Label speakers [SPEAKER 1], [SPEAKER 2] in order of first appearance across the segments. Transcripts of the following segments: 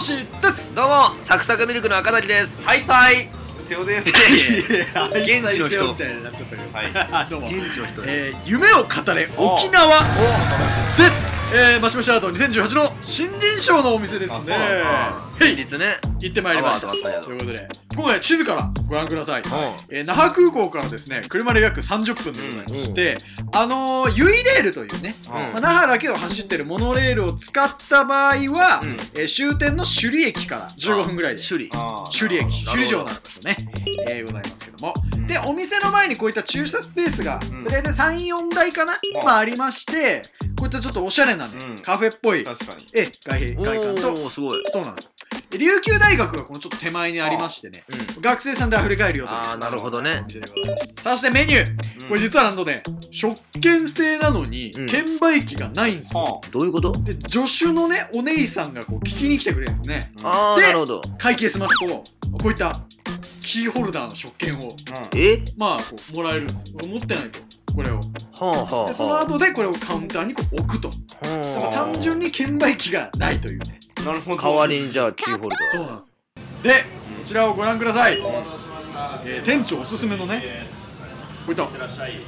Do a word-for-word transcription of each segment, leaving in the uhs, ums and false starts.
[SPEAKER 1] しです。
[SPEAKER 2] どうもサクサクミルクの赤崎です。
[SPEAKER 3] はいさい瀬尾です。
[SPEAKER 2] 現地の人
[SPEAKER 1] みたいになっちゃったけど、
[SPEAKER 3] はい、
[SPEAKER 1] どうも
[SPEAKER 2] 現地の人、
[SPEAKER 1] えー、夢を語れ沖縄です。えー、マシマシアートにせんじゅうはちの新人賞のお店ですね。
[SPEAKER 2] 先日ね
[SPEAKER 1] 行ってまいりました。ということで今回地図からご覧ください。えー、那覇空港からですね車で約さんじゅっぷんでございまして、あのユイレールというね、まあ、那覇だけを走ってるモノレールを使った場合は、うん、えー、終点の首里駅からじゅうごふんぐらいで首里首里駅首里城のある場所ね、えー、ございますけども、でお店の前にこういった駐車スペースが大体さん、よんだいかな、まあありまして、こういったちょっとおしゃれなね、カフェっぽい
[SPEAKER 3] 確かに
[SPEAKER 1] え外外観と、
[SPEAKER 2] すごい
[SPEAKER 1] そうなんですよ。琉球大学がこのちょっと手前にありましてね、うん、学生さんで溢れ返るよという
[SPEAKER 2] ああなるほどね
[SPEAKER 1] お店でございます。そしてメニュー、うん、これ実はなんとね食券制なのに、うん、券売機がないんですよ。
[SPEAKER 2] どういうこと？で
[SPEAKER 1] 助手のねお姉さんがこう聞きに来てくれるんですね。
[SPEAKER 2] ああなるほど。
[SPEAKER 1] 会計済ますとこういったキーホルダーの食券を、うん、
[SPEAKER 2] え
[SPEAKER 1] まあこうもらえるんです。持ってないとこれを、は
[SPEAKER 2] あはあはあ、
[SPEAKER 1] でその後でこれをカウンターにこう置くと、はあ、だから単純に券売機がないというね。
[SPEAKER 3] なるほど。
[SPEAKER 2] 代わりにじゃあキーホルダー。
[SPEAKER 1] そうなんですよ。でこちらをご覧ください。えー、店長おすすめのねこういったいってらっしゃい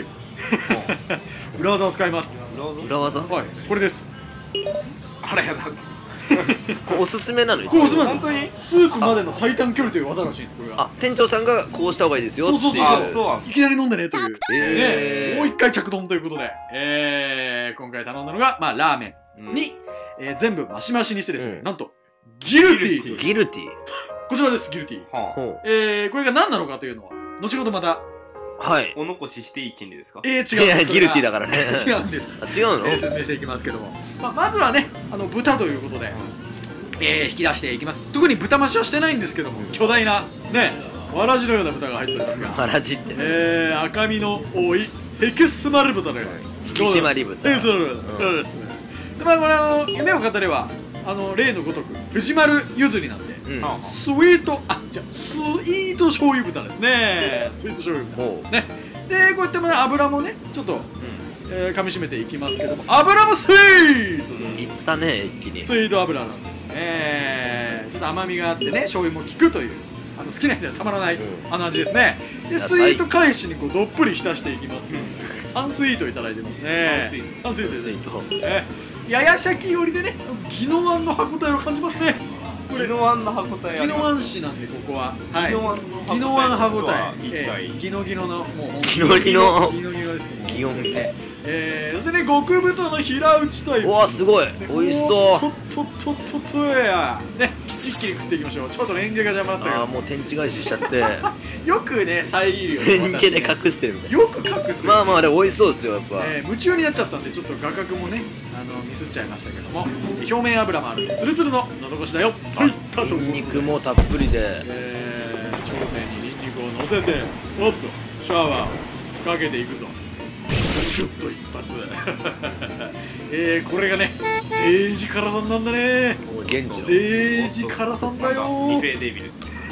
[SPEAKER 1] 裏技を使います。
[SPEAKER 2] 裏技？
[SPEAKER 1] はい、これです。
[SPEAKER 3] あれやだ
[SPEAKER 2] これおすすめなの？
[SPEAKER 1] これおすすめなんです。本当にスープまでの最短距離という技らしいんです。これが
[SPEAKER 2] あ店長さんがこうした方がいいですよっていう。
[SPEAKER 1] そうそうそう、いきなり飲んでねという、えー、もう一回着丼ということで、えー、今回頼んだのがまあラーメンに、うん、えー、全部マシマシにしてですね、うん、なんとギルティー
[SPEAKER 2] ギルティー
[SPEAKER 1] こちらです。ギルティー、はあ、えー、これが何なのかというのは後ほどまた
[SPEAKER 2] はい
[SPEAKER 3] お残ししていい権利ですか？
[SPEAKER 1] えー、違うんです。い
[SPEAKER 2] やギルティーだからね
[SPEAKER 1] 違うんです。
[SPEAKER 2] あ違うの、
[SPEAKER 1] えー、説明していきますけども、まあ、まずはねあの豚ということで、うん、えー、引き出していきます。特に豚増しはしてないんですけども、巨大なねわらじのような豚が入っておりますが、
[SPEAKER 2] わらじってね、
[SPEAKER 1] えー、赤身の多いヘキスマル豚で
[SPEAKER 2] 引き締まり豚。
[SPEAKER 1] えー、そうですね。でまあこれあの夢を語ればあの例のごとく藤丸ゆずりなんで、うん、スイートあじゃスイート醤油豚ですね。スイート醤油豚ね。でこういったもの油もねちょっと、うん、えー、噛み締めていきますけども、油もスイート、
[SPEAKER 2] うん、いったね一気に
[SPEAKER 1] スイート油なんですね。ちょっと甘みがあってね醤油も効くというあの好きな人はたまらない、うん、あの味ですね。でスイート返しにこうどっぷり浸していきますけど、サンスイートいただいてますね。サンスイートですね。ややしゃき寄りでね宜野湾の歯応えを感じますね。
[SPEAKER 3] 宜野湾の歯応え。
[SPEAKER 1] 宜野湾市なんでここは宜野湾歯応え。宜野宜野のもう
[SPEAKER 2] 宜野宜野
[SPEAKER 1] 宜野宜野ですけども。
[SPEAKER 2] 擬音ね。
[SPEAKER 1] えー、そしてね極太の平打ちタイプ。
[SPEAKER 2] うわすごい美味しそう。
[SPEAKER 1] ちょっとちょっとちょっとやね一気に食っていきましょう。ちょっとレンゲが邪魔だったけど。
[SPEAKER 2] ああもう天地返ししちゃって
[SPEAKER 1] よくね遮るよ。
[SPEAKER 2] レンゲで隠してるみたいな。
[SPEAKER 1] よく隠す。
[SPEAKER 2] まあまああれ美味しそうですよやっぱ。
[SPEAKER 1] えー、夢中になっちゃったんでちょっと画角もねあのミスっちゃいましたけども、表面油もあるんでツルツルの喉越しだよといったところで、
[SPEAKER 2] ニンニクもたっぷりで、
[SPEAKER 1] えー、頂点にニンニクを乗せておっとシャワーをかけていくぞ。ちょっと一発えー、これがねデイジカラさんなんだね。
[SPEAKER 2] 現地の
[SPEAKER 1] デイジカラさんだよー。
[SPEAKER 3] リフェデビル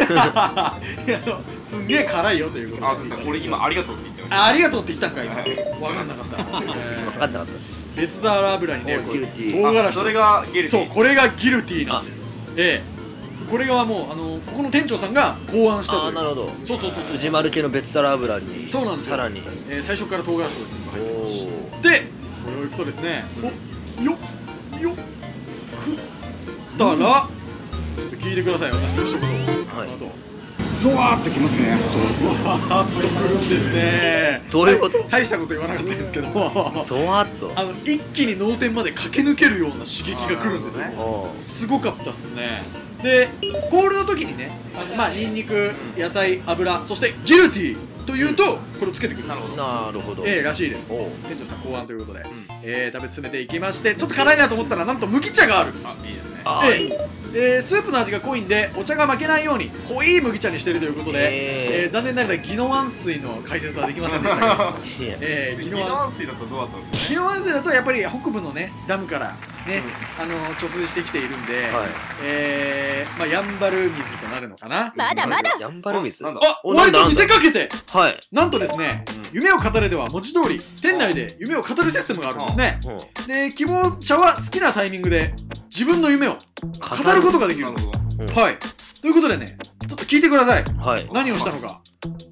[SPEAKER 1] すんげえ辛いよということで。
[SPEAKER 3] あ、そうですね。俺今ありがとうって言っちゃいました。
[SPEAKER 1] あ、ありがとうって言ったんか今。分かんなかった。分かんな
[SPEAKER 2] かった。
[SPEAKER 1] 別だ油にね、
[SPEAKER 2] ギルティ
[SPEAKER 1] ー。唐辛子。
[SPEAKER 3] それがギルティー。
[SPEAKER 1] そう、これがギルティーなんです。ええ。これがもうあのここの店長さんが考案したという。
[SPEAKER 2] あ、なるほど。
[SPEAKER 1] そうそうそう。
[SPEAKER 2] 藤丸系の別皿油に。
[SPEAKER 1] そうなんですよ。
[SPEAKER 2] さらに。
[SPEAKER 1] え、最初から唐辛子が入ってます。で、これをいくとですね、お、よっよっ食ったら、ちょっと聞いてください。私の一言。はい。ゾワーってきますね。ゾワーっとくるんですね。
[SPEAKER 2] どういうこと？
[SPEAKER 1] 大したこと言わなかったですけども、
[SPEAKER 2] ゾワーっと
[SPEAKER 1] あの一気に脳天まで駆け抜けるような刺激が来るんですよ。すごかったっすね。でコールの時にねあのまあニンニク野菜油そしてギルティーというとこれをつけてくる。
[SPEAKER 2] なるほど。
[SPEAKER 1] ええらしいです。店長さん考案ということで、え食べ進めていきまして、ちょっと辛いなと思ったらなんと麦茶がある。
[SPEAKER 3] あ、いいですね。
[SPEAKER 1] えスープの味が濃いんでお茶が負けないように濃い麦茶にしているということで、え残念ながら宜野湾水の解説はできませんでしたけど、
[SPEAKER 3] え宜野湾水だとどうだったんですかね。
[SPEAKER 1] 宜野湾水だとやっぱり北部のねダムからね、あの貯水してきているんで、えまあやんばる水となるのかな。
[SPEAKER 4] まだまだ
[SPEAKER 2] やんばる水。
[SPEAKER 1] あ、割と見せかけて、
[SPEAKER 2] はい。
[SPEAKER 1] なんとですね、 夢を語れでは文字通り店内で夢を語るシステムがあるんですね。
[SPEAKER 2] うん
[SPEAKER 1] で希望者は好きなタイミングで自分の夢を語ることができるんです。
[SPEAKER 2] うん
[SPEAKER 1] はい、ということでね、ちょっと聞いてください。
[SPEAKER 2] はい。
[SPEAKER 1] 何をしたのか。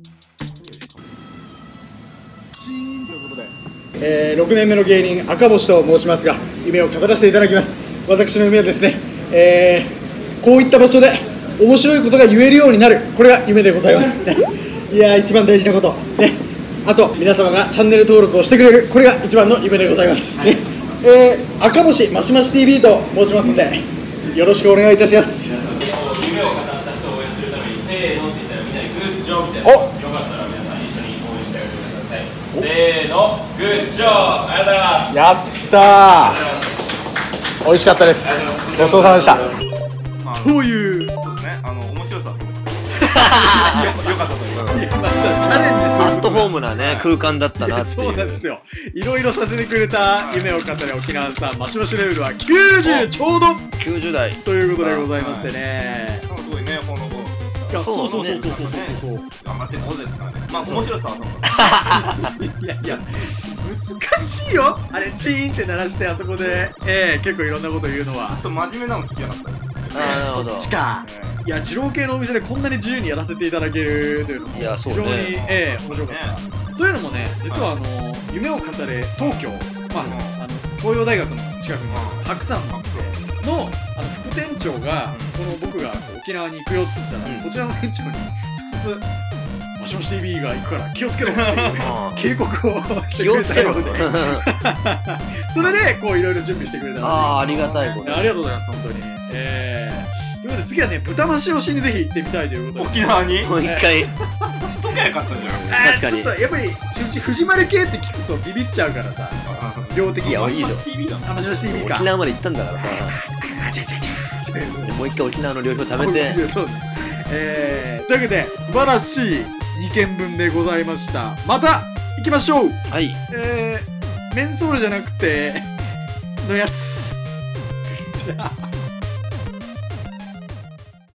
[SPEAKER 4] えー、ろくねんめの芸人赤星と申しますが、夢を語らせていただきます。私の夢はですね、えー、こういった場所で面白いことが言えるようになる、これが夢でございますいやー、一番大事なことね。あと皆様がチャンネル登録をしてくれる、これが一番の夢でございます、ね。えー、赤星マシマシ ティーブイ と申しますので、よろしくお願いいたします。
[SPEAKER 5] 夢を語った人を応援するためにせーのって言ったらみんなでグッジョブみたいな。
[SPEAKER 4] お
[SPEAKER 5] よかったら皆さん一緒に応援してあげてください。せーの、グッジョブ、ありがとうございます。
[SPEAKER 4] やったー、美味しかったです。ごちそうさまでした。
[SPEAKER 1] という
[SPEAKER 3] そうですね、あの面白さと思ってよかったと思います。
[SPEAKER 1] いやまずはチャレンジする
[SPEAKER 2] アットホームなね空間だったなって
[SPEAKER 1] そうなんで
[SPEAKER 2] いう。
[SPEAKER 1] すよ。いろいろさせてくれた夢を語れ沖縄さんマシマシレベルはきゅうじゅうちょうど
[SPEAKER 2] きゅうじゅう代。
[SPEAKER 1] ということでございましてね。
[SPEAKER 3] なんかすごいね、ほのぼの
[SPEAKER 1] いやそうそうそうそうそうそう
[SPEAKER 3] 頑張っていこうぜって感じ。まあ面白さはと思って
[SPEAKER 1] いやいや難しいよあれチーンって鳴らしてあそこで、えー、結構いろんなこと言うのは。
[SPEAKER 3] ちょっと真面目なの聞きやがったんですけどね。
[SPEAKER 2] あーなるほど
[SPEAKER 1] そっちか。いや二郎系のお店でこんなに自由にやらせていただけるというのも
[SPEAKER 2] いやそうね
[SPEAKER 1] 非常に、えー面白かった。というのもね、実はあの夢を語れ東京、まあ、
[SPEAKER 3] うん
[SPEAKER 1] あの東洋大学の近くにある白山の店のあの副店長が、この僕が沖縄に行くよって言ったら、
[SPEAKER 2] うん
[SPEAKER 1] こちらの店長に直接「マシマシ ティーブイ が行くから気をつけろ」っていう
[SPEAKER 2] あ
[SPEAKER 1] 警告をして
[SPEAKER 2] 気
[SPEAKER 1] く
[SPEAKER 2] をつけろ。
[SPEAKER 1] れたようでそれでこういろいろ準備してくれたので、
[SPEAKER 2] ああ、ありがたいこと。
[SPEAKER 1] ありがとうございます本当に。えー、ということで次はね豚増しをしにぜひ行ってみたいということで。
[SPEAKER 3] 沖縄に
[SPEAKER 2] もう一回。
[SPEAKER 3] しときゃよかったじゃん。
[SPEAKER 1] あー
[SPEAKER 2] 確かに
[SPEAKER 1] ちょっとやっぱり藤藤丸系って聞くとビビっちゃうからさ、量的には。
[SPEAKER 2] いやいいじゃん。
[SPEAKER 3] ティーブイ だもん。
[SPEAKER 1] あマシマシ ティーブイ か。
[SPEAKER 2] 沖縄まで行ったんだからさ。
[SPEAKER 1] あちゃちゃちゃ
[SPEAKER 2] もう一回沖縄の料理を食べて。
[SPEAKER 1] そうです。えー、というわけで素晴らしいにけんぶんでございました。また行きましょう。
[SPEAKER 2] はい。
[SPEAKER 1] えー、メンソールじゃなくてのやつ。